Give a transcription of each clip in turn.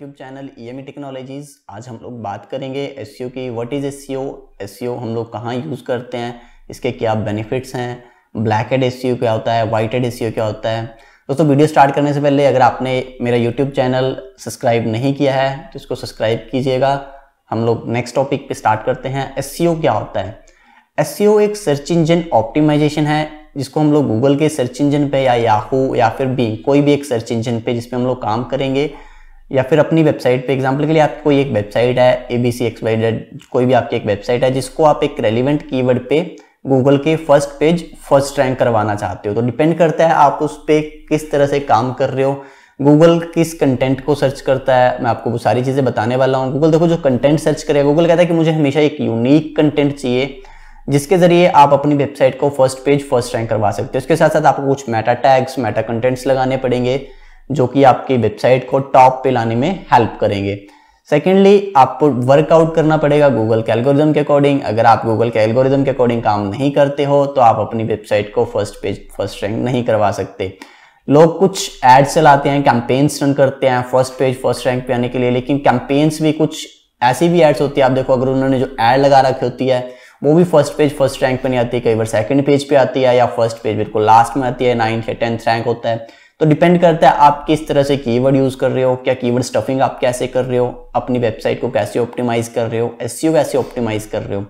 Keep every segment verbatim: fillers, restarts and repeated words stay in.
YouTube channel E M E technologies. आज हम लोग बात करेंगे एसईओ की। व्हाट इज़ एसईओ, एसईओ हम लोग कहाँ यूज़ करते हैं, इसके क्या बेनिफिट्स हैं, ब्लैक हेड एसईओ क्या होता है, वाइट हेड एसईओ क्या होता है। दोस्तों वीडियो स्टार्ट करने से पहले अगर आपने मेरा यूट्यूब चैनल सब्सक्राइब नहीं किया है तो इसको सब्सक्राइब कीजिएगा। हम लोग नेक्स्ट टॉपिक पे स्टार्ट करते हैं। एसईओ क्या होता है? एसईओ एक सर्च इंजन ऑप्टिमाइजेशन है जिसको हम लोग गूगल के सर्च इंजन पे या याहू या फिर भी कोई भी एक सर्च इंजन पे जिसपे हम लोग काम करेंगे, या फिर अपनी वेबसाइट पे। एग्जांपल के लिए आपकी कोई एक वेबसाइट है A B C X Y Z, कोई भी आपकी एक वेबसाइट है जिसको आप एक रेलिवेंट कीवर्ड पे गूगल के फर्स्ट पेज फर्स्ट रैंक करवाना चाहते हो। तो डिपेंड करता है आप उस पे किस तरह से काम कर रहे हो, गूगल किस कंटेंट को सर्च करता है। मैं आपको वो सारी चीज़ें बताने वाला हूँ। गूगल देखो जो कंटेंट सर्च करेगा, गूगल कहता है कि मुझे हमेशा एक यूनिक कंटेंट चाहिए जिसके जरिए आप अपनी वेबसाइट को फर्स्ट पेज फर्स्ट रैंक करवा सकते हो। इसके साथ साथ आपको कुछ मेटा टैग्स, मेटा कंटेंट्स लगाने पड़ेंगे जो कि आपकी वेबसाइट को टॉप पे लाने में हेल्प करेंगे। सेकेंडली आपको वर्कआउट करना पड़ेगा गूगल के एल्गोरिदम के अकॉर्डिंग। अगर आप गूगल के एल्गोरिदम के अकॉर्डिंग काम नहीं करते हो तो आप अपनी वेबसाइट को फर्स्ट पेज फर्स्ट रैंक नहीं करवा सकते। लोग कुछ एड्स चलाते हैं, कैंपेन्स रन करते हैं फर्स्ट पेज फर्स्ट रैंक पे आने के लिए, लेकिन कैंपेन्स भी कुछ ऐसी भी एड्स होती है, आप देखो अगर उन्होंने जो एड लगा रखी होती है वो भी फर्स्ट पेज फर्स्ट रैंक पे नहीं आती, कई बार सेकंड पेज पे आती है या फर्स्ट पेज बिल्कुल लास्ट में आती है, नाइन्थ या टेंथ रैंक होता है। तो डिपेंड करता है आप किस तरह से कीवर्ड यूज कर रहे हो, क्या कीवर्ड स्टफिंग आप कैसे कर रहे हो, अपनी वेबसाइट को कैसे ऑप्टिमाइज कर रहे हो, एसईओ कैसे ऑप्टिमाइज कर रहे हो।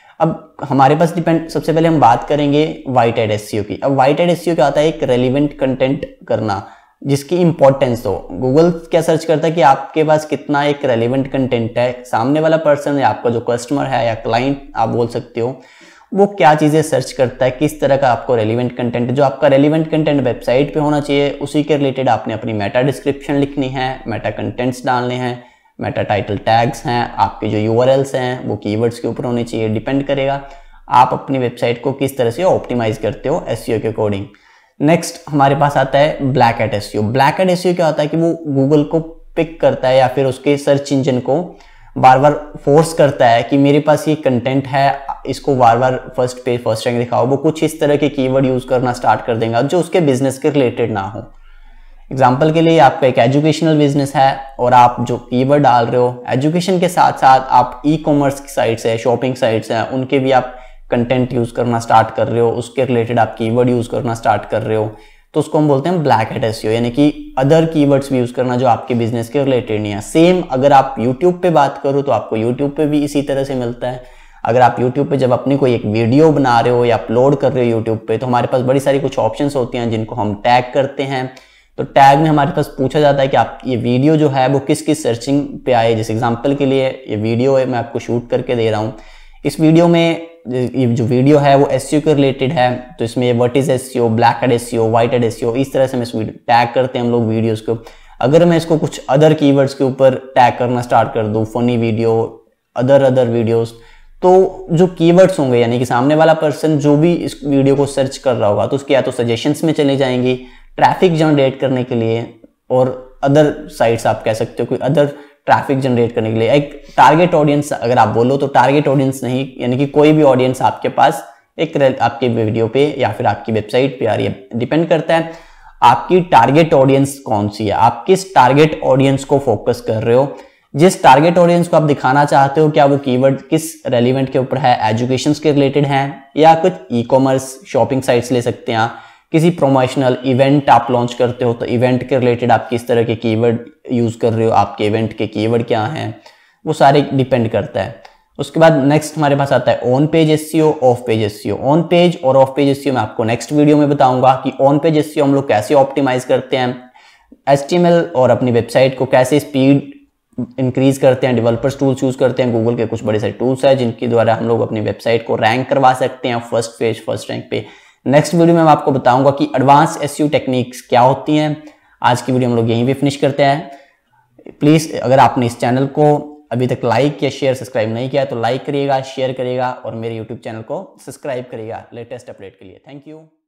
अब हमारे पास डिपेंड, सबसे पहले हम बात करेंगे वाइट हेड एसईओ की। अब वाइट हेड एसईओ क्या होता है? एक रेलिवेंट कंटेंट करना जिसकी इंपॉर्टेंस हो। गूगल क्या सर्च करता है कि आपके पास कितना एक रेलिवेंट कंटेंट है, सामने वाला पर्सन या आपका जो कस्टमर है या क्लाइंट आप बोल सकते हो, वो क्या चीज़ें सर्च करता है, किस तरह का आपको रेलिवेंट कंटेंट, जो आपका रेलिवेंट कंटेंट वेबसाइट पे होना चाहिए उसी के रिलेटेड आपने अपनी मेटा डिस्क्रिप्शन लिखनी है, मेटा कंटेंट्स डालने हैं, मेटा टाइटल टैग्स हैं, आपके जो यूआरएल्स हैं वो कीवर्ड्स के ऊपर होने चाहिए। डिपेंड करेगा आप अपनी वेबसाइट को किस तरह से ऑप्टिमाइज करते हो एसईओ के अकॉर्डिंग। नेक्स्ट हमारे पास आता है black head SEO. Black head SEO क्या होता है कि वो गूगल को पिक करता है या फिर उसके सर्च इंजन को बार बार फोर्स करता है कि मेरे पास ये कंटेंट है, इसको बार बार फर्स्ट पेज फर्स्ट रैंक दिखाओ। वो कुछ इस तरह के कीवर्ड यूज करना स्टार्ट कर देगा जो उसके बिजनेस के रिलेटेड ना हो। एग्जाम्पल के लिए आपका एक एजुकेशनल बिजनेस है और आप जो कीवर्ड डाल रहे हो, एजुकेशन के साथ साथ आप ई कॉमर्स की साइट्स है, शॉपिंग साइट्स हैं, उनके भी आप कंटेंट यूज करना स्टार्ट कर रहे हो, उसके रिलेटेड आप कीवर्ड यूज करना स्टार्ट कर रहे हो, तो उसको हम बोलते हैं ब्लैक हेड एसईओ, यानी कि अदर कीवर्ड्स भी यूज करना जो आपके बिजनेस के रिलेटेड नहीं है। सेम अगर आप यूट्यूब पे बात करो तो आपको यूट्यूब पे भी इसी तरह से मिलता है। अगर आप यूट्यूब पे जब अपनी कोई एक वीडियो बना रहे हो या अपलोड कर रहे हो यूट्यूब पे, तो हमारे पास बड़ी सारी कुछ ऑप्शंस होती हैं जिनको हम टैग करते हैं। तो टैग में हमारे पास पूछा जाता है कि आप ये वीडियो जो है वो किस किस सर्चिंग पे आए। जैसे एग्जाम्पल के लिए ये वीडियो है, मैं आपको शूट करके दे रहा हूँ। इस वीडियो में ये जो वीडियो है वो एसईओ के रिलेटेड है, तो इसमें what is SEO, black head SEO, white head SEO, इस तरह से हम टैग करते हैं हम लोग वीडियोस को। अगर मैं इसको कुछ अदर कीवर्ड्स के ऊपर टैग करना स्टार्ट कर दूं, funny video, other other videos, तो जो कीवर्ड्स होंगे यानी कि सामने वाला पर्सन जो भी इस वीडियो को सर्च कर रहा होगा तो उसके या तो सजेशंस में चले जाएंगी ट्रैफिक जनरेट करने के लिए, और अदर साइट्स आप कह सकते हो कोई अदर ट्रैफिक जनरेट करने के लिए। एक टारगेट ऑडियंस अगर आप बोलो तो टारगेट ऑडियंस नहीं, यानी कि कोई भी ऑडियंस आपके पास एक आपके वीडियो पे या फिर आपकी वेबसाइट पे आ रही है। डिपेंड करता है आपकी टारगेट ऑडियंस कौन सी है, आप किस टारगेट ऑडियंस को फोकस कर रहे हो। जिस टारगेट ऑडियंस को आप दिखाना चाहते हो, क्या वो कीवर्ड किस रेलिवेंट के ऊपर है, एजुकेशन के रिलेटेड है या कुछ ई कॉमर्स शॉपिंग साइट्स ले सकते हैं, किसी प्रोमोशनल इवेंट आप लॉन्च करते हो तो इवेंट के रिलेटेड आप किस तरह के कीवर्ड यूज कर रहे हो, आपके इवेंट के कीवर्ड क्या हैं, वो सारे डिपेंड करता है। उसके बाद नेक्स्ट हमारे पास आता है on page SEO, off page SEO. On page और ऑफ पेज एसईओ मैं आपको नेक्स्ट वीडियो में बताऊंगा कि ऑन पेज एसईओ हम लोग कैसे ऑप्टिमाइज करते हैं, एचटीएमएल और अपनी वेबसाइट को कैसे स्पीड इंक्रीज करते हैं, डेवलपर्स टूल्स यूज करते हैं। गूगल के कुछ बड़े सारे टूल्स हैं जिनके द्वारा हम लोग अपनी वेबसाइट को रैंक करवा सकते हैं फर्स्ट पेज फर्स्ट रैंक पे। नेक्स्ट वीडियो में मैं आपको बताऊंगा कि एडवांस एसईओ टेक्निक्स क्या होती हैं। आज की वीडियो हम लोग यहीं पे फिनिश करते हैं। प्लीज अगर आपने इस चैनल को अभी तक लाइक या शेयर सब्सक्राइब नहीं किया तो लाइक करिएगा, शेयर करिएगा और मेरे यूट्यूब चैनल को सब्सक्राइब करिएगा लेटेस्ट अपडेट के लिए। Thank you.